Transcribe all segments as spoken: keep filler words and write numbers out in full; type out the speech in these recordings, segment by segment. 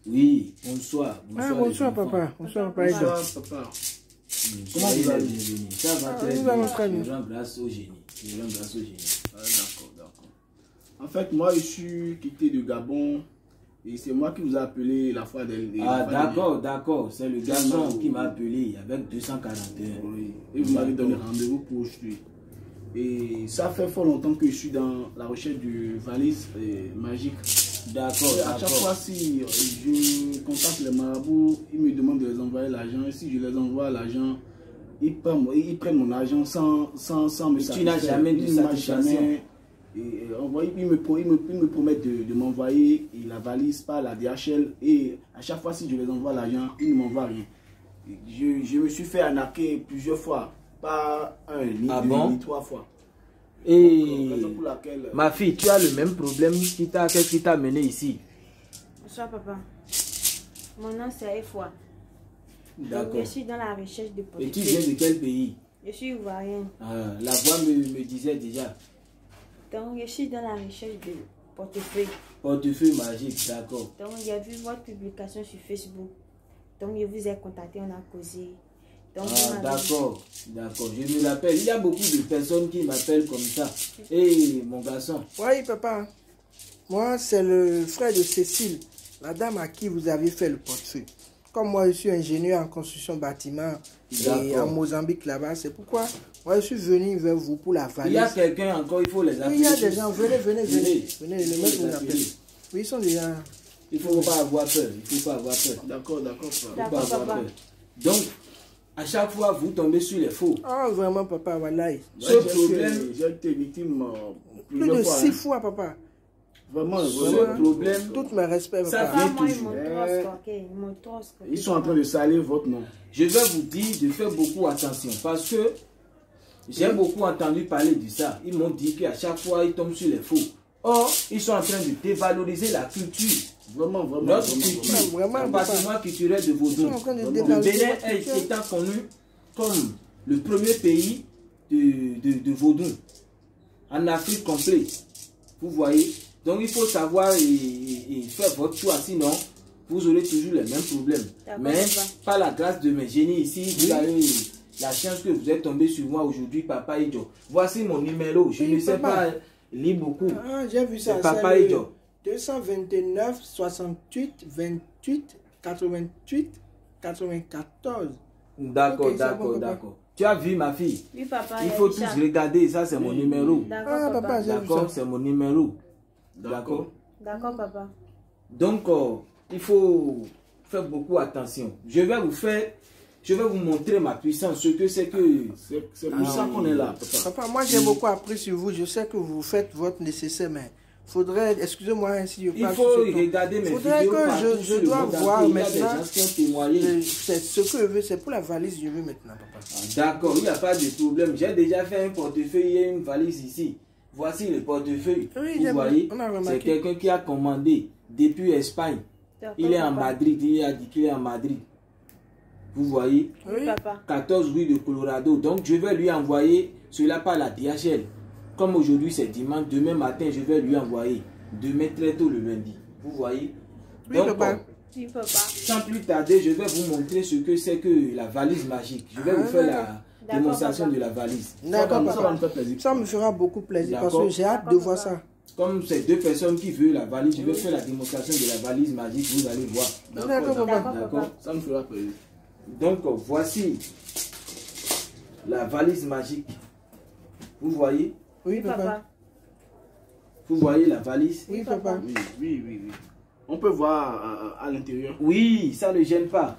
Oui, bonsoir. Bonsoir, ah, bonsoir papa. Bonsoir papa. Bonsoir papa. Comment vous allez? Ça va très bien. Je rends grâce au génie. Je rends grâce au génie. Ah, d'accord, d'accord. En fait, moi, je suis quitté de Gabon et c'est moi qui vous ai appelé la fois dernière. Ah, d'accord, d'accord. C'est le garçon qui m'a appelé avec deux cent quarante et un. Oui. Et vous m'avez donné rendez-vous pour aujourd'hui. Et ça fait fort longtemps que je suis dans la recherche du valise euh, magique. D'accord. À chaque fois, si je contacte les marabouts, ils me demandent de les envoyer l'argent. Et si je les envoie l'argent, ils prennent, ils prennent mon argent sans, sans, sans me satisfaire. Tu n'as jamais de satisfaction. Et, et, ils, me, ils, me, ils me promettent de, de m'envoyer la valise par la D H L. Et à chaque fois, si je les envoie l'argent, ils ne m'envoient rien. Je, je me suis fait arnaquer plusieurs fois. Pas un, ni ah deux, bon? ni trois fois. Et donc, pour laquelle, ma fille, tu as le même problème qui t'a qui t'a mené ici. Bonsoir papa. Mon nom c'est Efwa. D'accord. Je suis dans la recherche de portefeuille. Et tu viens de quel pays? Je suis ivoirienne. Ah, la voix me, me disait déjà. Donc je suis dans la recherche de portefeuille. Portefeuille magique, d'accord. Donc j'ai vu votre publication sur Facebook. Donc je vous ai contacté, on a causé. Donc, ah d'accord, d'accord. Je me rappelle, il y a beaucoup de personnes qui m'appellent comme ça. Et hey, mon garçon. Oui papa. Moi c'est le frère de Cécile, la dame à qui vous avez fait le portefeuille. Comme moi je suis ingénieur en construction bâtiment et en Mozambique là-bas, c'est pourquoi moi je suis venu vers vous pour la valise. Il y a quelqu'un encore, il faut les appeler. Il y a des gens, venez, venez, venez. Venez, venez, le mec vous appelle. Oui, ils sont déjà... Il ne faut pas avoir peur, il ne faut pas avoir peur. D'accord, d'accord. D'accord, papa. Donc, à chaque fois, vous tombez sur les faux. Ah, oh, vraiment, papa, voilà. Ce problème... J'ai été victime plus de fois, six hein. fois, papa. Vraiment, ce problème... Toutes mes respects, ça papa. vient toujours. Ils sont en train de salir votre nom. Je vais vous dire de faire beaucoup attention parce que j'ai oui. beaucoup entendu parler de ça. Ils m'ont dit qu'à chaque fois, ils tombent sur les faux. Or, ils sont en train de dévaloriser la culture. Vraiment, vraiment. Notre vraiment, culture, vraiment, le patrimoine culturel de Vaudou. Le Bénin est étant connu comme le premier pays de, de, de Vaudou en Afrique complète. Vous voyez? Donc, il faut savoir et, et, et faire votre choix, sinon, vous aurez toujours les mêmes problèmes. Mais, par la grâce de mes génies ici, vous oui. avez la chance que vous êtes tombé sur moi aujourd'hui, Papa Idjo. Voici mon numéro. Je oui, ne sais papa. pas lire beaucoup. Ah, j'ai vu ça. Papa Idjo. deux cent vingt-neuf, soixante-huit, vingt-huit, quatre-vingt-huit, quatre-vingt-quatorze. D'accord, okay, d'accord, bon, d'accord. Tu as vu ma fille? Oui, papa. Il faut tous regarder. Ça, c'est oui. mon numéro. D'accord, ah, papa. D'accord, c'est mon numéro. D'accord. D'accord, papa. Donc, euh, il faut faire beaucoup attention. Je vais vous faire, je vais vous montrer ma puissance, ce que c'est que... C'est pour ah, ça qu'on est là, papa. Papa, moi, j'ai oui. beaucoup appris sur vous. Je sais que vous faites votre nécessaire, mais faudrait, excusez-moi si je parle. Il faut regarder mes faudrait vidéos. Que je, je dois voir il maintenant. C'est ce que je veux, c'est pour la valise, je veux maintenant, papa. Ah, d'accord, il n'y a pas de problème. J'ai déjà fait un portefeuille et une valise ici. Voici le portefeuille. Oui, vous voyez, c'est quelqu'un qui a commandé depuis Espagne. Il est en Madrid, il a dit qu'il est en Madrid. Vous voyez, oui, papa. quatorze rue de Colorado. Donc, je vais lui envoyer cela par la D H L. Comme aujourd'hui, c'est dimanche, demain matin, je vais lui envoyer. Demain, très tôt le lundi. Vous voyez. Oui, donc, papa. Oui, papa. Sans plus tarder, je vais vous montrer ce que c'est que la valise magique. Je vais ah, vous faire la... démonstration de la valise. D'accord, ça, ça me fera beaucoup plaisir parce que j'ai hâte de voir ça. Comme c'est deux personnes qui veulent la valise, je vais faire la démonstration de la valise magique, vous allez voir. D'accord, d'accord. Ça me fera plaisir. Donc, voici la valise magique. Vous voyez? Oui, papa. Vous voyez la valise? Oui, papa. Oui, oui, oui. oui. On peut voir à, à l'intérieur. Oui, ça ne gêne pas.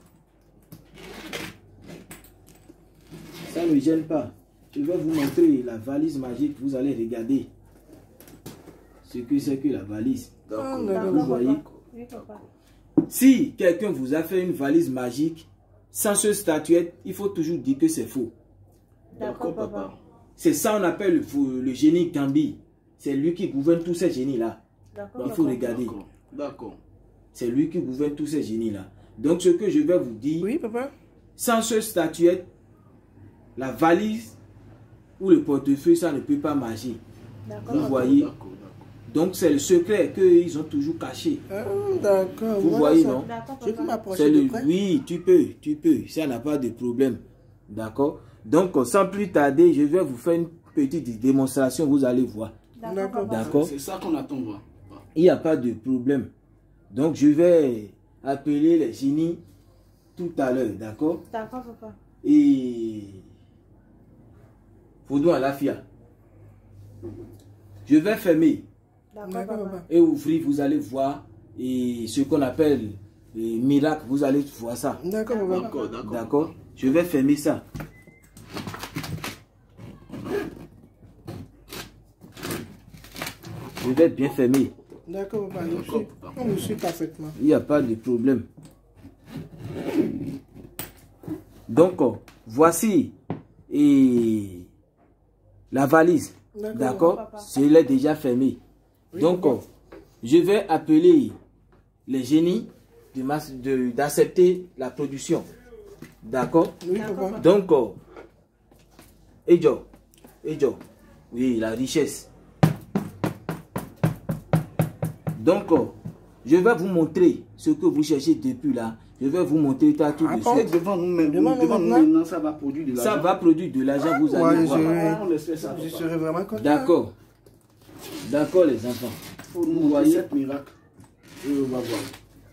Ça ne gêne pas. Je vais vous montrer la valise magique. Vous allez regarder ce que c'est que la valise. D'accord. Vous voyez? Oui, papa. Si quelqu'un vous a fait une valise magique sans ce statuette, il faut toujours dire que c'est faux. D'accord, papa. C'est ça on appelle le, le génie Gambi. C'est lui qui gouverne tous ces génies-là. Il faut regarder. D'accord. C'est lui qui gouverne tous ces génies-là. Donc ce que je vais vous dire, oui, papa. Sans ce statuette, la valise ou le portefeuille, ça ne peut pas marcher. Vous voyez? Donc c'est le secret qu'ils ont toujours caché. Ah, d'accord. Vous Voilà voyez, ça. non? Je peux C'est m'approcher le... de près? Oui, tu peux, tu peux. Ça n'a pas de problème. D'accord? Donc, sans plus tarder, je vais vous faire une petite démonstration. Vous allez voir. D'accord. D'accord? C'est ça qu'on attend, va. Il n'y a pas de problème. Donc, je vais appeler les génies tout à l'heure. D'accord? D'accord, papa. Et... Faudou à la fia. Je vais fermer D'accord, papa. et ouvrir. Vous allez voir. Et ce qu'on appelle les miracles. Vous allez voir ça. D'accord, papa. D'accord, d'accord. D'accord? Je vais fermer ça. Je vais bien fermer. D'accord, papa. Je D'accord, suis- papa. On me suit parfaitement. Il n'y a pas de problème. Donc, euh, voici et la valise. D'accord, D'accord? papa. Je l'ai déjà fermée. Oui, Donc, papa. euh, je vais appeler les génies de mas- de- d'accepter la production. D'accord? Oui, D'accord, papa. papa. Donc, euh, Ejo, Ejo, oui, la richesse. Donc, euh, je vais vous montrer ce que vous cherchez depuis là. Je vais vous montrer ça tout de Ah bon? suite. Devant nous, même, Devant nous devant nous maintenant? maintenant, ça va produire de l'argent. Ça va produire de l'argent, vous allez Ouais, voir. je- On laisse faire ça. Je papa. serais vraiment content. D'accord. D'accord, les enfants. Faut nous Vous montrer voyez? sept miracles. Et on va voir.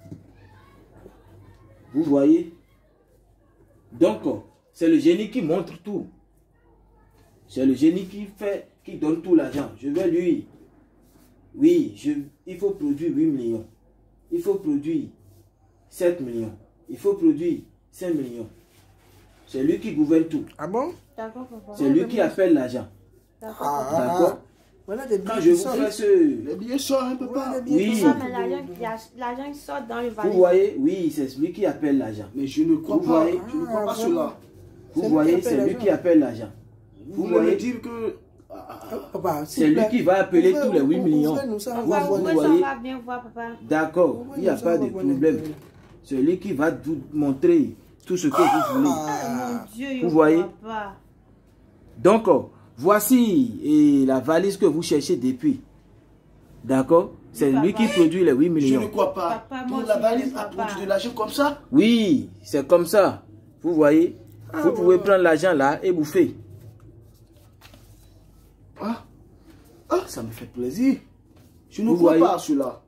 Vous voyez? Donc, euh, c'est le génie qui montre tout. C'est le génie qui fait, qui donne tout l'argent. Je vais lui. Oui, je, il faut produire huit millions. Il faut produire sept millions. Il faut produire cinq millions. C'est lui qui gouverne tout. Ah bon? D'accord, papa. C'est lui qui appelle l'argent. D'accord, Ah, papa. D'accord? ah. Voilà des Quand billets je qui vous sortent. fais ce... Les billets sortent, hein, papa. Voilà des billets Oui. qui Non, sortent. mais l'argent, l'argent, il sort dans le Vous valise. voyez? Oui, c'est celui qui appelle l'argent. Mais je ne crois Vous pas. voyez? Je ne crois Ah, pas vraiment? cela. Vous C'est lui voyez? qui appelle C'est lui l'argent. qui appelle l'argent. Vous Vous voulez me voyez? dire que... Ah, ah, ah. Papa, s'il C'est vous lui plaît. qui va appeler Ouvrez- tous les huit ouvrez- millions. ouvrez-nous ça, on Vous- va Papa, vous voir. ouvre ça, voyez? on va bien voir, papa. D'accord, il n'y a Ouvrez-nous ça, pas on de va voir les problème. billets. C'est lui qui va vous montrer tout ce que vous voulez. Ah, mon Dieu, Vous je voyez? vois pas. Donc, euh, voici et la valise que vous cherchez depuis. D'accord? C'est Papa. lui qui produit les huit Je ne millions. crois pas. Papa, moi Donc la aussi, valise je ne a crois produit pas. de l'argent comme ça. Oui, c'est comme ça. Vous voyez? Ah, Vous ouais, pouvez ouais. prendre l'argent là et bouffer. Ah, ah, ça me fait plaisir. Je ne Vous crois voyez? pas à cela.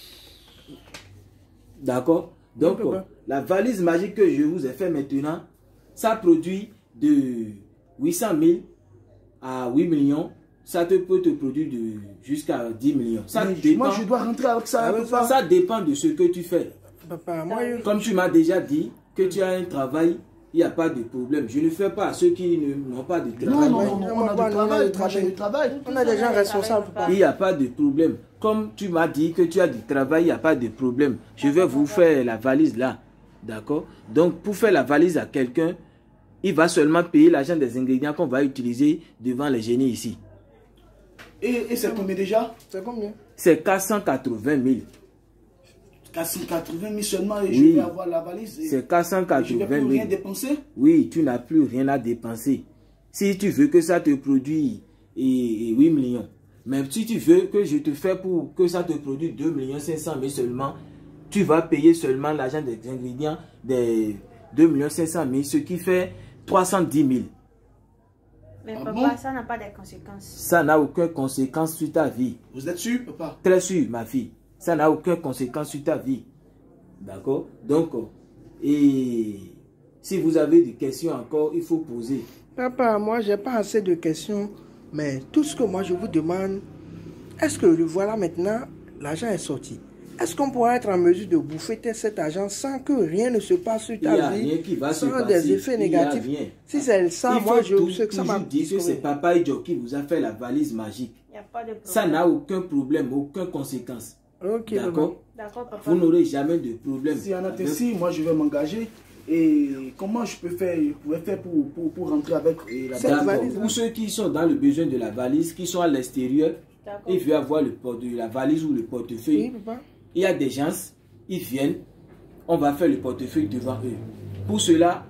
D'accord? Donc, Oui, papa. euh, la valise magique que je vous ai fait maintenant, ça produit de huit cent mille à huit millions. Ça te peut te produire de jusqu'à dix millions. Ça Mais dépend, moi, je dois rentrer avec ça. Ah, hein, ouais, papa. ça dépend de ce que tu fais. Papa, moi, je- Comme tu m'as déjà dit que tu as un travail, il n'y a pas de problème. Je ne fais pas à ceux qui ne- n'ont pas de Non, travail. non, Ouais, non, non, on a moi, du moi, travail. non, Moi, j'ai du travail. on a des gens responsables. Papa. Il n'y a pas de problème. Comme tu m'as dit que tu as du travail, il n'y a pas de problème. Je vais vous faire la valise là. D'accord? Donc, pour faire la valise à quelqu'un, il va seulement payer l'argent des ingrédients qu'on va utiliser devant les génies ici. Et, et c'est combien déjà? C'est combien? C'est quatre cent quatre-vingt mille. quatre cent quatre-vingt mille seulement et Oui. je vais avoir la valise. Et C'est quatre cent je ne vais quatre-vingt plus rien mille. dépenser. Oui, tu n'as plus rien à dépenser. Si tu veux que ça te produise et, et huit millions, mais si tu veux que je te fais pour que ça te produise deux millions cinq cent mille seulement, tu vas payer seulement l'argent des ingrédients des deux millions cinq cent mille, ce qui fait trois cent dix mille. Mais Ah papa, bon? ça n'a pas de conséquences. Ça n'a aucune conséquence sur ta vie. Vous êtes sûr, papa? Très sûr, ma fille. Ça n'a aucune conséquence sur ta vie. D'accord? Donc, et si vous avez des questions encore, il faut poser. Papa, moi, j'ai pas assez de questions. Mais tout ce que moi, je vous demande, est-ce que le voilà maintenant, l'argent est sorti? Est-ce qu'on pourra être en mesure de bouffer cet argent sans que rien ne se passe sur Il n'y a ta vie, rien qui va se sans passer. des effets Il y a négatifs? rien. Si c'est ça, Il moi, faut je tout- sais que ça toujours m'a dire que c'est Papa Ejo qui vous a fait la valise magique. Il n'y a pas de problème. Ça n'a aucun problème, aucune conséquence. Ok, D'accord? D'accord, papa. Vous n'aurez jamais de problème. Si en a avec- ainsi, moi je vais m'engager. Et comment je peux faire, je pourrais faire pour, pour, pour rentrer avec euh, la Cette D'accord. valise, Pour ceux qui sont dans le besoin de la valise, qui sont à l'extérieur, D'accord. ils veulent avoir le porte la valise ou le Oui, portefeuille. papa. Il y a des gens, ils viennent, on va faire le portefeuille devant eux. Pour cela,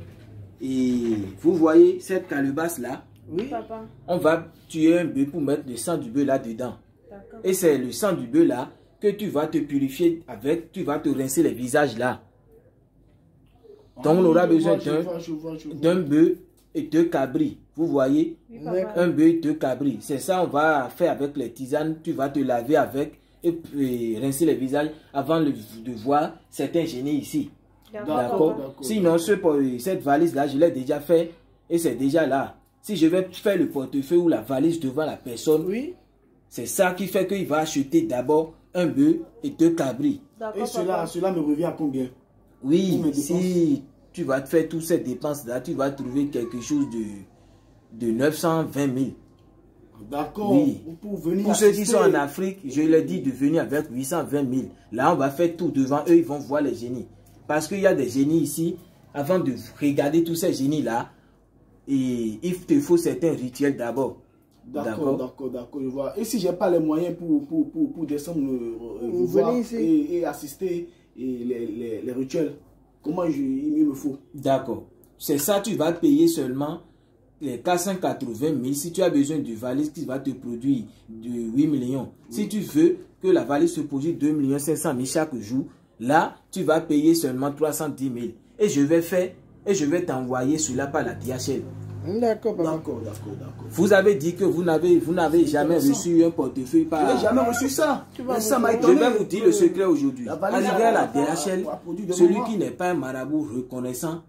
et vous voyez cette calebasse là, Oui. Papa. on va tuer un bœuf pour mettre le sang du bœuf là-dedans. D'accord. Et c'est le sang du bœuf là que tu vas te purifier avec, tu vas te rincer les visages là. Donc on aura besoin d'un bœuf et deux cabris. Vous voyez, Oui, un papa. bœuf et deux cabris. C'est ça on va faire avec les tisanes. Tu vas te laver avec et, et rincer les visages avant le- de voir certains génies ici. D'accord, D'accord. papa. Sinon, ce, cette valise-là, je l'ai déjà fait et c'est déjà là. Si je vais faire le portefeuille ou la valise devant la personne, Oui. c'est ça qui fait qu'il va acheter d'abord un bœuf et deux cabris. D'accord, Et cela, papa. cela me revient à combien? Oui, Pour mes si tu vas te faire toutes ces dépenses-là, tu vas trouver quelque chose de, de neuf cent vingt mille. D'accord. Oui. Pour venir Pour ceux qui assister. sont en Afrique, je leur dis de venir avec huit cent vingt mille. Là, on va faire tout devant eux, ils vont voir les génies. Parce qu'il y a des génies ici. Avant de regarder tous ces génies-là, et il te faut certains rituels d'abord. D'accord, d'accord, d'accord, je vois. Et si j'ai pas les moyens pour, pour, pour, pour descendre euh, Vous voir venez ici. et, et assister et les, les, les rituels, comment je, il me faut? D'accord. C'est ça, tu vas payer seulement les quatre cent quatre-vingt mille. Si tu as besoin de valise qui va te produire de huit millions. Si tu veux que la valise se produise deux millions cinq cent mille chaque jour, là, tu vas payer seulement trois cent dix mille. Et je vais faire, et je vais t'envoyer cela par la D H L. D'accord, papa. D'accord, d'accord, d'accord. Vous avez dit que vous n'avez vous n'avez jamais reçu un portefeuille Je par... n'ai jamais reçu ça. Mais ça m'a Je étonné. vais vous dire le secret aujourd'hui. La valise Arrivé à la a- D H L, a- a produit de celui moments. qui n'est pas un marabout reconnaissant,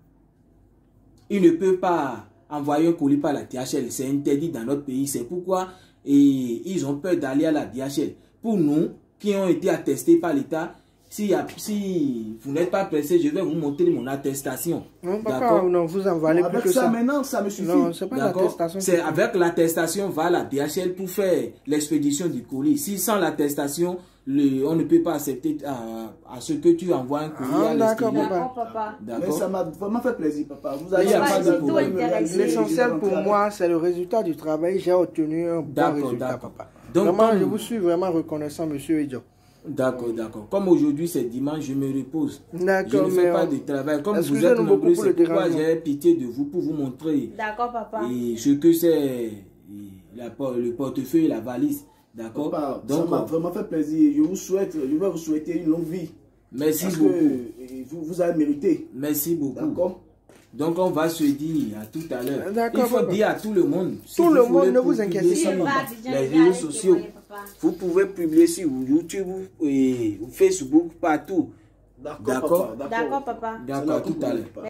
il ne peut pas envoyer un colis par la D H L. C'est interdit dans notre pays. C'est pourquoi et, ils ont peur d'aller à la D H L. Pour nous, qui ont été attestés par l'État, si, si vous n'êtes pas pressé, je vais vous montrer mon attestation. Non, papa, D'accord? non, vous en valez plus Avec que ça, ça. maintenant, ça me suffit. Non, c'est pas D'accord. l'attestation. C'est avec l'attestation va à la D H L pour faire l'expédition du colis. Si sans l'attestation, le- on ne peut pas accepter à, à ce que tu envoies un colis Ah, à d'accord, l'extérieur. D'accord, papa. Mais ça D'accord. m'a vraiment fait plaisir, papa. Vous Il y a avez pas de vous problème. allez me réaliser, L'essentiel je vais pour rentrer moi, c'est le résultat du travail. J'ai obtenu un bon D'accord, résultat, d'accord. papa. Donc, vraiment, comme- je vous suis vraiment reconnaissant, monsieur Edjo. D'accord, d'accord. Comme aujourd'hui c'est dimanche, je me repose. Je D'accord, ne fais mais pas on- de travail. Comme vous excusez-nous êtes beaucoup nombreux, pour c'est le pourquoi dérangement. j'ai pitié de vous pour vous montrer D'accord, papa. et ce que c'est la por- le portefeuille et la valise. D'accord. Papa, ça Donc, m'a vraiment fait plaisir. Je vous souhaite, je vais vous souhaiter une longue vie. merci Parce beaucoup. que euh, vous, vous avez mérité. Merci beaucoup. D'accord? Donc on va se dire à tout à l'heure. D'accord, Il faut papa. dire à tout le monde. Si Tout vous le voulez monde, ne vous publier inquiétez sur pas. les réseaux sociaux. Vous pouvez publier sur YouTube et Facebook, partout. D'accord, D'accord. papa. D'accord, papa. D'accord, à tout à l'heure. Papa.